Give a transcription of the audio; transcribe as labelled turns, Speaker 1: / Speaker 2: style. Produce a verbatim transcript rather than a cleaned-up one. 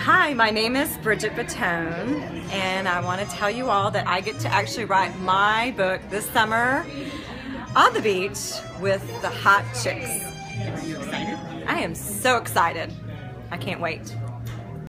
Speaker 1: Hi, my name is Bridget Batone, and I want to tell you all that I get to actually write my book this summer on the beach with the hot chicks.
Speaker 2: Are you excited?
Speaker 1: I am so excited. I can't wait.